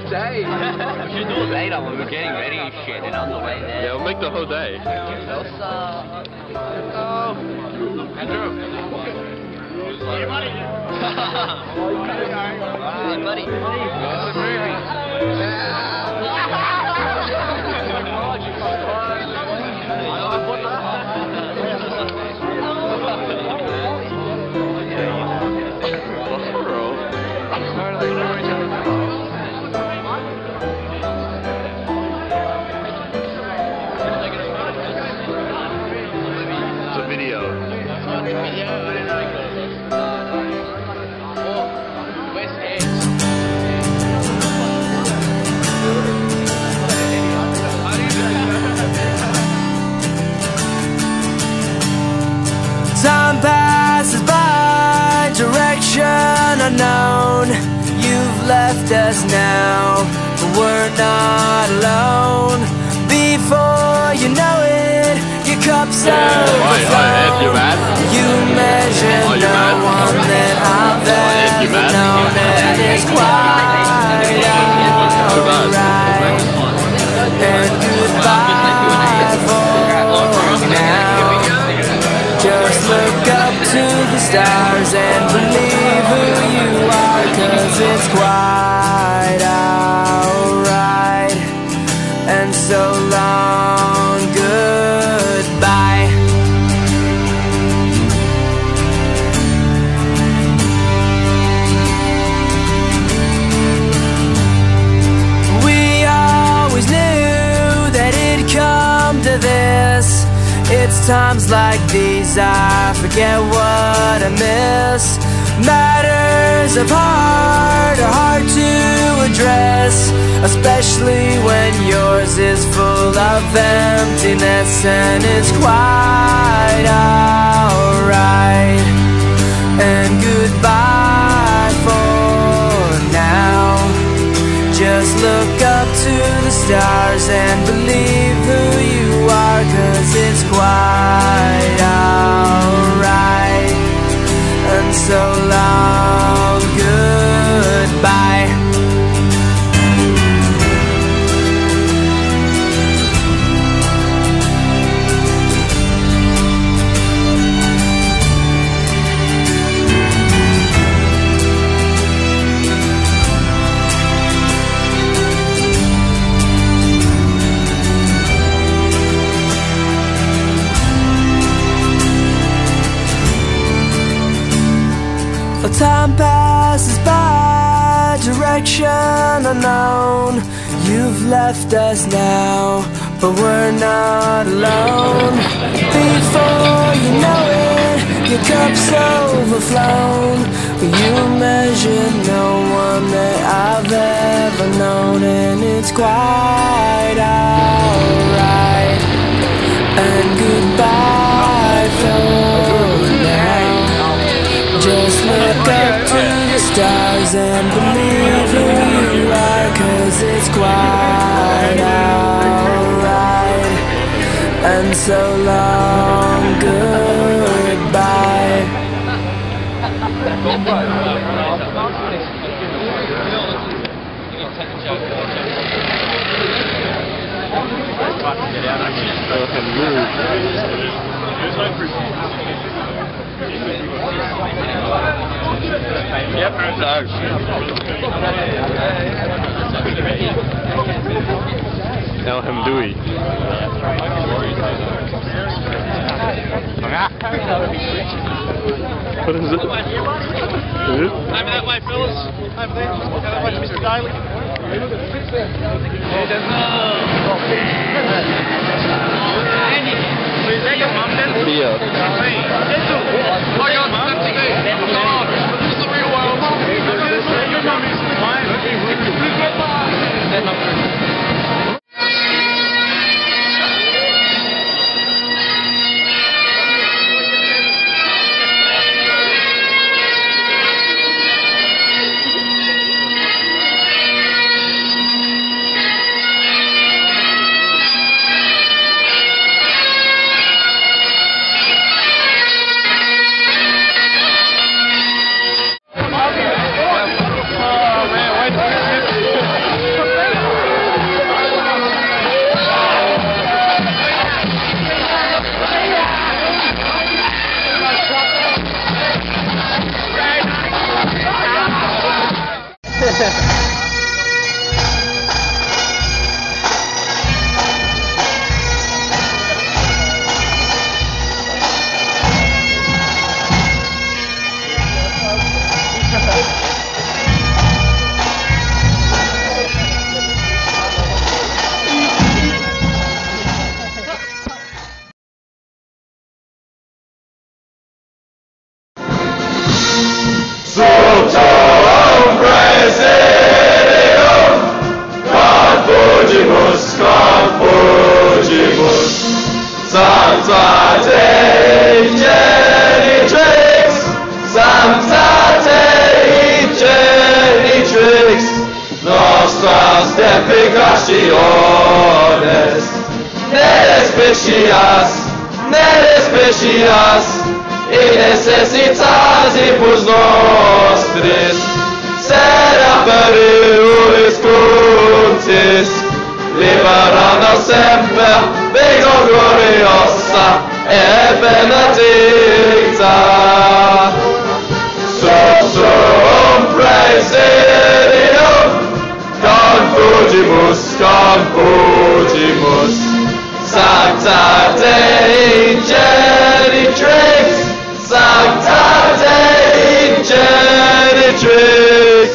first day. We should do it later when we're getting ready and shit and on the way there. Yeah, we'll make the whole day. Oh, Andrew. Hey, buddy. Hey, buddy. It's a movie. It's a video. Time passes by, direction unknown. You've left us now, but we're not alone. Before you know it, your cup's overflowing. You measure no one that I've ever known, and it's quite alright. And goodbye for now. Just look up to the stars and believe who you are, 'cause it's quite alright. And so long, goodbye. We always knew that it'd come to this. It's times like these I forget what I miss. Matters of heart are hard to address, especially when yours is full of emptiness. And it's quite alright. And goodbye for now. Just look up to the stars and believe who you are, 'cause it's quite alright. And so long, goodbye. Time passes by, direction unknown. You've left us now, but we're not alone. Before you know it, your cup's overflown. You measure no one that I've ever known, and it's quite alright. And goodbye for now. Just look up to the stars and believe who you are, 'cause it's quite alright. And so long, goodbye. Yep, no. Alhamdulillah. What is it? Is it? Over that way, fellas. Over there. Go that way to Mr. Daly. Andy, is that your mum then? Yeah. Hi, guys. That's me. This is the real world. Your mum is mine. explicaciones. Me despeixiràs i necessitats nostres serà periulis crucis, liberando sempre vigo gloriosa e benedicta. Sum praesidium confugimus, Sancta Dei Genitrix, Sancta Dei Genitrix.